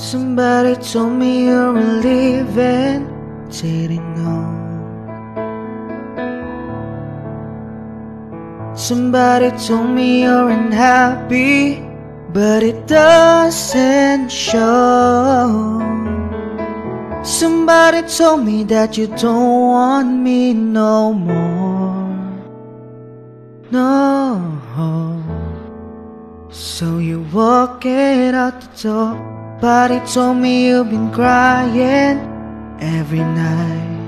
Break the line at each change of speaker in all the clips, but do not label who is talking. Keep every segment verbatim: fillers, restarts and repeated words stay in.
Somebody told me you're leaving, didn't know. Somebody told me you're unhappy, but it doesn't show. Somebody told me that you don't want me no more. No. So you walk it out the door. Somebody told me you've been crying every night.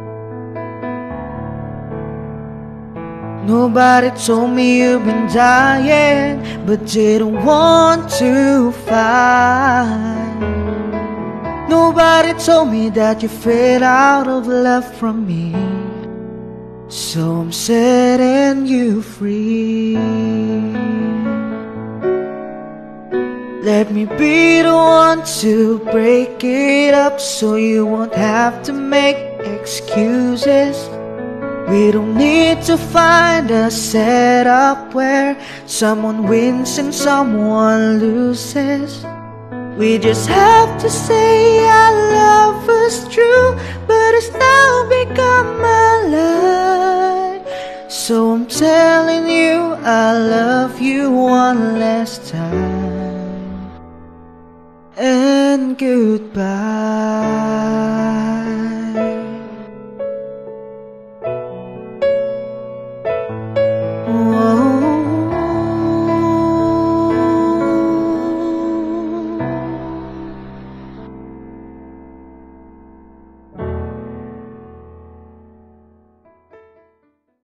Nobody told me you've been dying, but didn't want to fight. Nobody told me that you fade out of love from me. So I'm setting you free. Let me be the one to break it up, so you won't have to make excuses. We don't need to find a setup where someone wins and someone loses. We just have to say our love was true, but it's now become a lie. So I'm telling you I love you one last time, and goodbye.